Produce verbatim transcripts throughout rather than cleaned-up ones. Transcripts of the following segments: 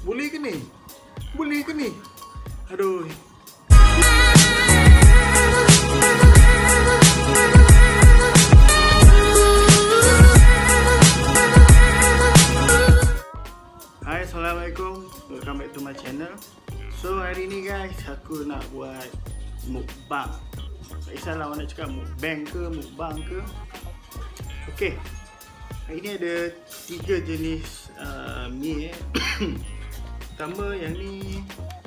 Boleh ke ni? Boleh ke ni? Aduh. Hai, Assalamualaikum. Welcome back to my channel. So hari ni guys, aku nak buat mukbang. Tak kisahlah orang nak cakap mukbang ke, mukbang ke. Okay, hari ni ada tiga jenis uh, mie eh. Pertama yang ni,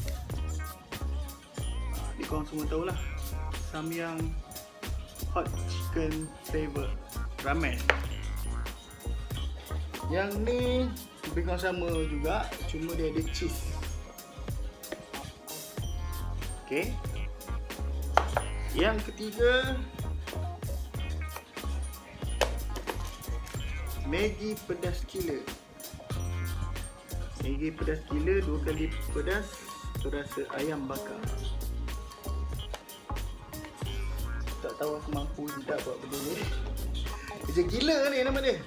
uh, ni korang semua tahulah, Samyang hot chicken flavor ramen. Yang ni lebih kurang sama juga, cuma dia ada cheese. Okay. Yang ketiga, Maggi pedas gila. Maggi pedas gila, dua kali pedas, berasa ayam bakar. Tak tahu aku mampu tidak buat benda ni. Kerja gila ni nama dia.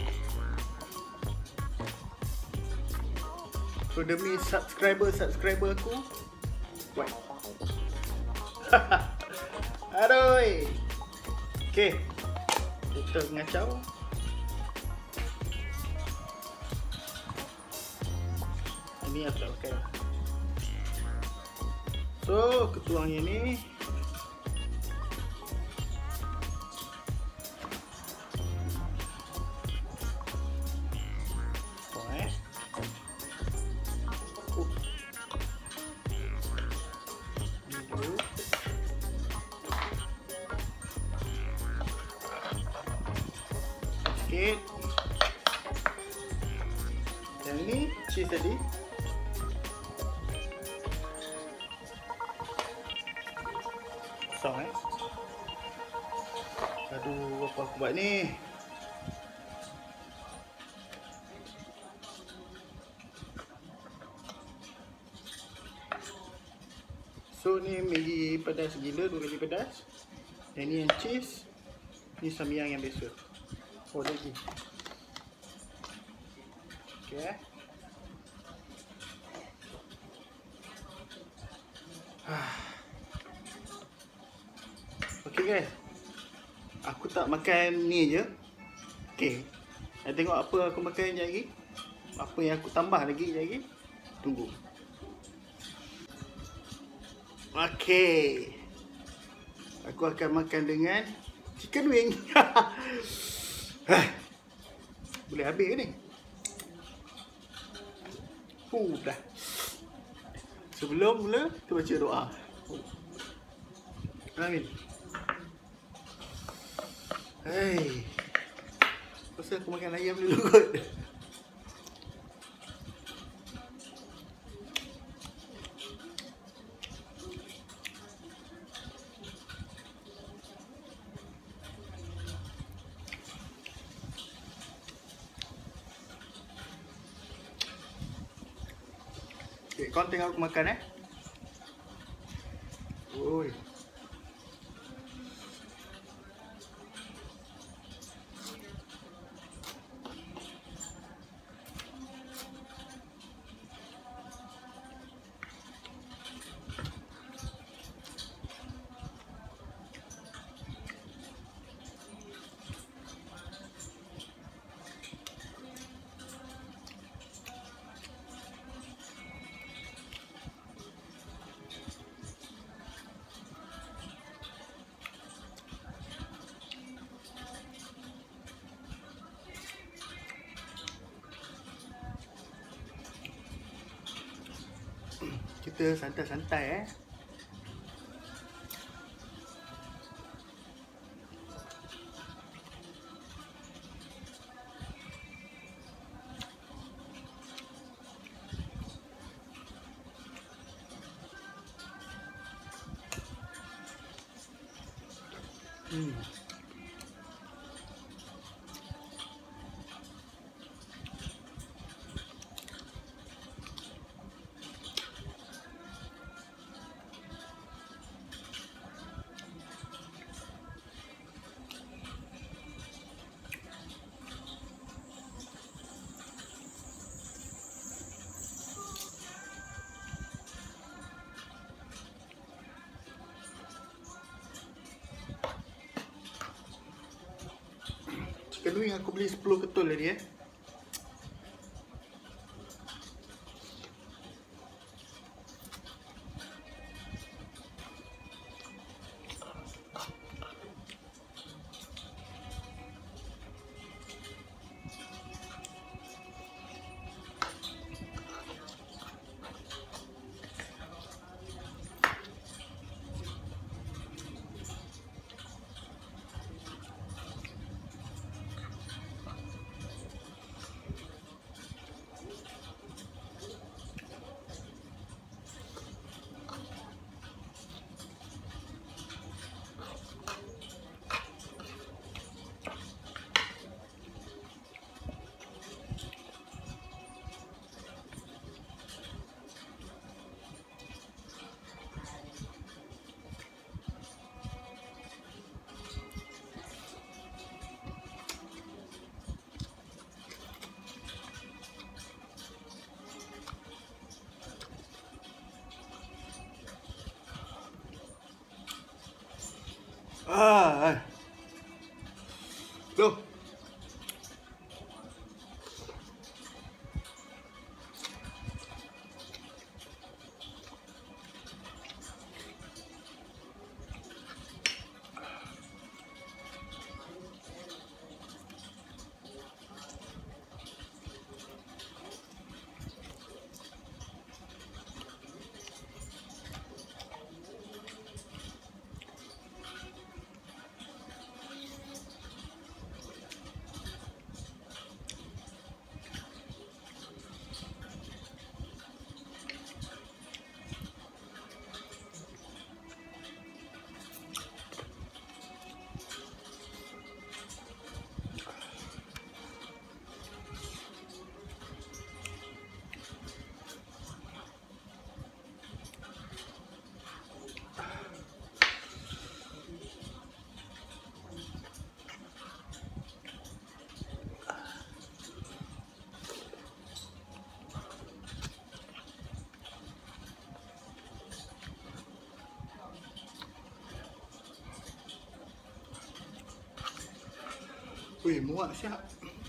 So demi subscriber-subscriber aku, buat. Aduh. Okay, kita ngacau. Ini aku tak pakai. So ketuangnya ni, sikit. Yang ni cheese tadi. Kosong eh. Aduh, apa aku buat ni? So ni Maggi pedas gila, dua kali pedas. Dan ni yang cheese. Ni samyang yang biasa. Oh, lagi. Okay. Okay guys, aku tak makan ni je. Okay, nak tengok apa aku makan sekejap lagi. Apa yang aku tambah lagi sekejap lagi. Tunggu. Okay, aku akan makan dengan chicken wing. Boleh habis ke ni? Huh, dah. Sebelum mula, kita baca doa. Amin. Hei, pasal aku makan ayam dulu kot. Okay, kau tengok aku makan eh. Oi. Kita santai-santai eh. Hmm. chicken wing aku beli sepuluh ketul tadi eh. Ah, go. Wih, muak siap.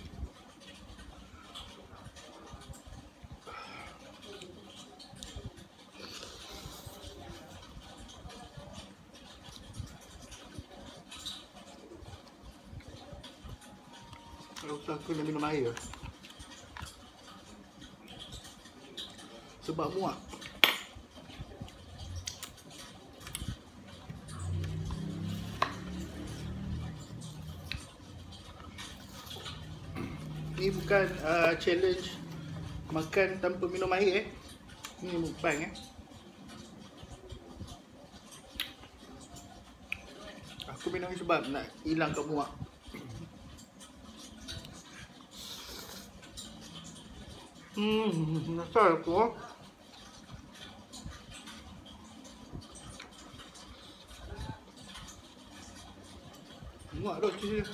Kalau aku nak minum air sebab muak. Ni bukan uh, challenge makan tanpa minum air eh. Ni mukbang eh. Aku minum ni sebab nak hilangkan muak. Hmm, nasal aku. Muak dah sini.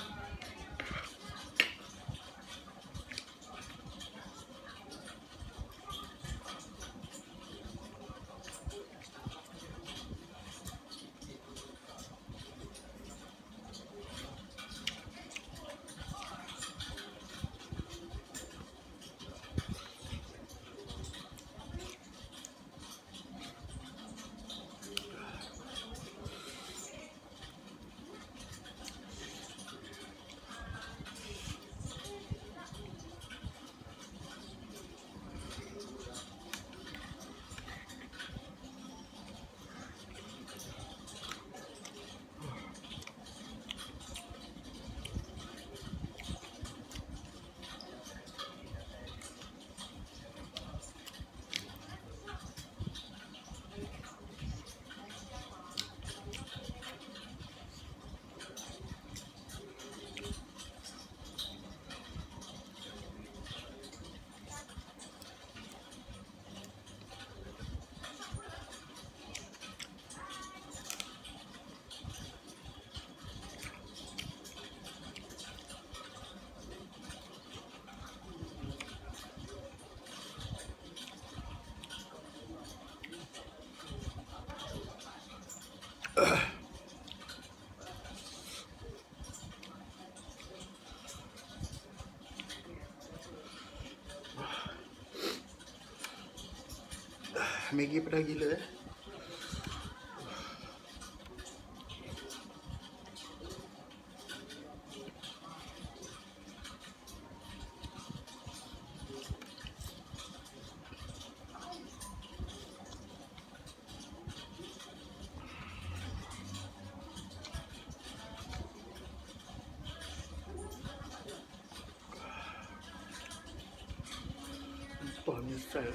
Maggi pedas gila eh. Wah, misal.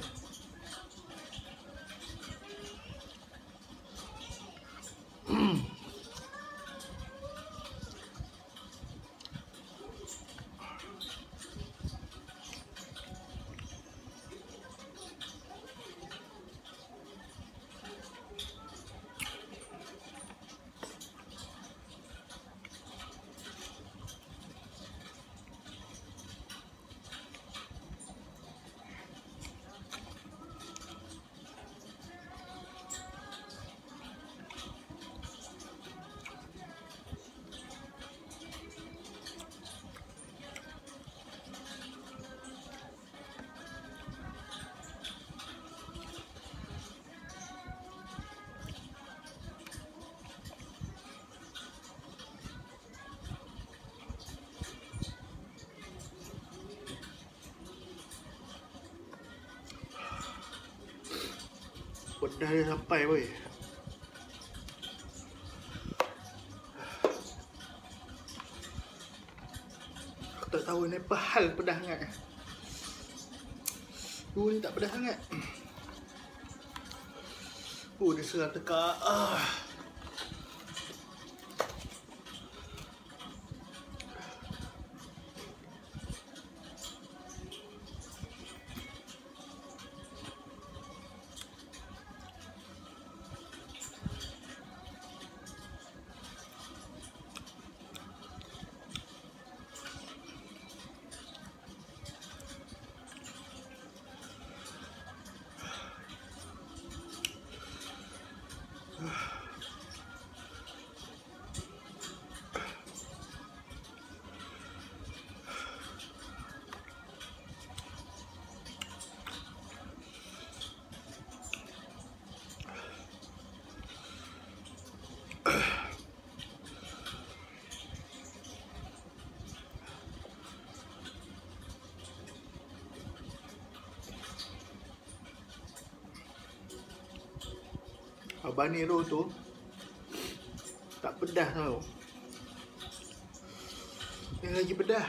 Pedas dia sampai boy. Aku tak tahu ni apa hal pedas sangat. Uh, ni tak pedas sangat. Uh, dia serang tekak. Ah. Habanero tu tak pedas tau. Ni lagi pedas.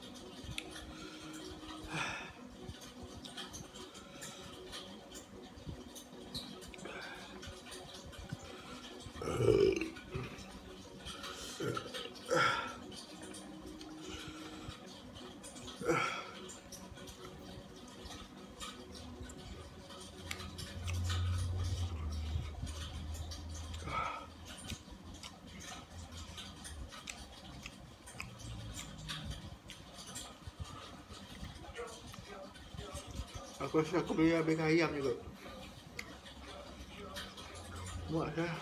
Aku rasa aku boleh habiskan ayam juga. Muak dah.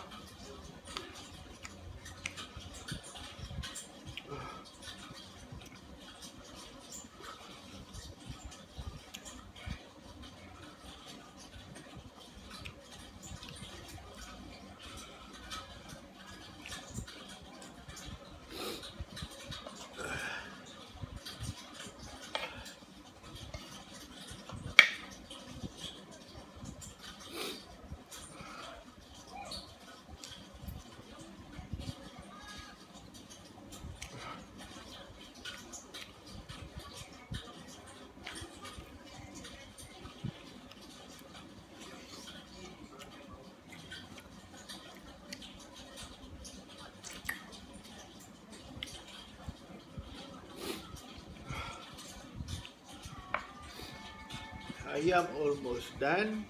Ayam almost done.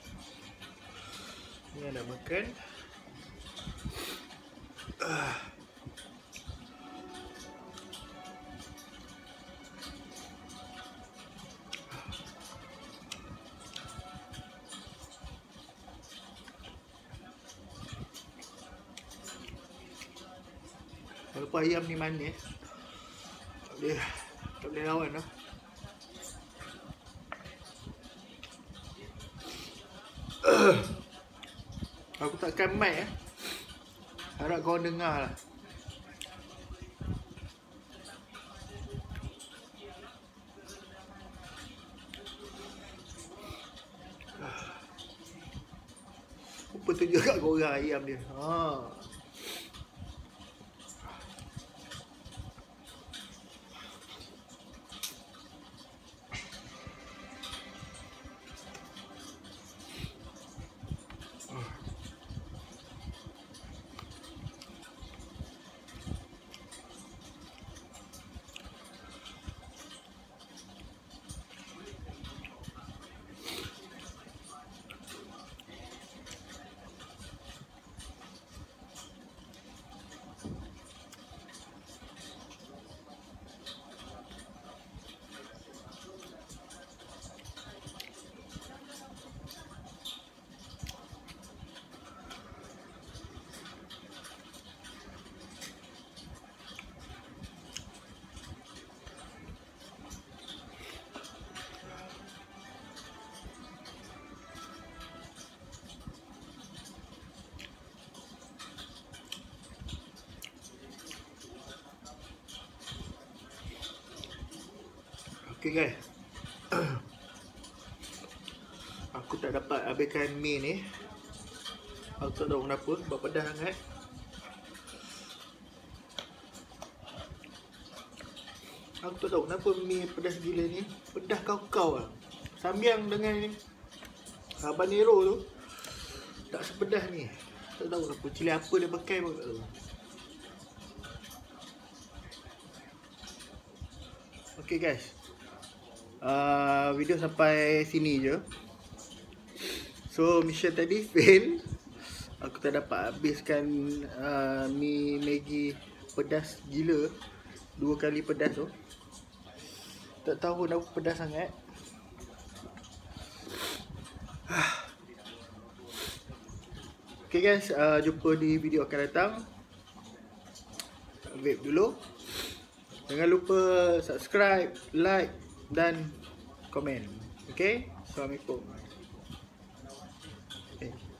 Ni nak makan. Ah. Kalau ayam ni manis, tak boleh, tak boleh lawan lah. Aku takkan mic eh. Harap kau dengar lah. Apa tu juga korang ayam dia. Ha. Okay guys, aku tak dapat habiskan mi ni. Aku tak tahu kenapa, sebab pedas sangat. Aku tak tahu kenapa mi pedas gila ni. Pedas kau-kau lah. Sambiang dengan habanero tu tak sepedas ni. Tak tahu kenapa, cili apa dia pakai pun tak tahu. Okay guys, uh, video sampai sini je. So mission tadi fail. Aku tak dapat habiskan uh, mi Maggi pedas gila. Dua kali pedas tu. Tak tahu kenapa pedas sangat. Okay guys, uh, jumpa di video akan datang. Vape dulu. Jangan lupa subscribe, like dan komen. Okay? Assalamualaikum. Okay.